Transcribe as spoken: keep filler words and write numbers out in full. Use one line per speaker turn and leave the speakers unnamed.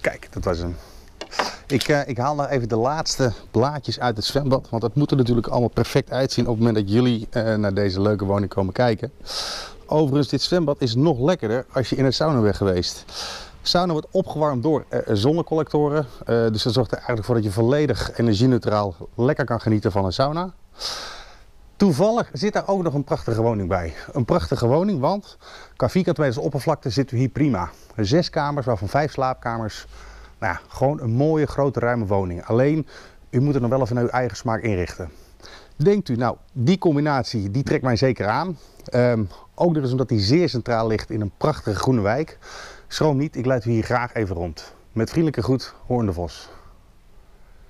Kijk, dat was hem. Ik, uh, ik haal nog even de laatste blaadjes uit het zwembad, want dat moet er natuurlijk allemaal perfect uitzien op het moment dat jullie uh, naar deze leuke woning komen kijken. Overigens, dit zwembad is nog lekkerder als je in een sauna bent geweest. De sauna wordt opgewarmd door uh, zonnecollectoren, uh, dus dat zorgt er eigenlijk voor dat je volledig energie-neutraal lekker kan genieten van een sauna. Toevallig zit daar ook nog een prachtige woning bij. Een prachtige woning, want qua vierkante meters oppervlakte zitten we hier prima. Zes kamers, waarvan vijf slaapkamers. Nou ja, gewoon een mooie, grote, ruime woning. Alleen, u moet er nog wel even naar uw eigen smaak inrichten. Denkt u, nou, die combinatie, die trekt mij zeker aan. Um, ook dus omdat die zeer centraal ligt in een prachtige groene wijk. Schroom niet, ik leid u hier graag even rond. Met vriendelijke groet, Hoorn de Vos.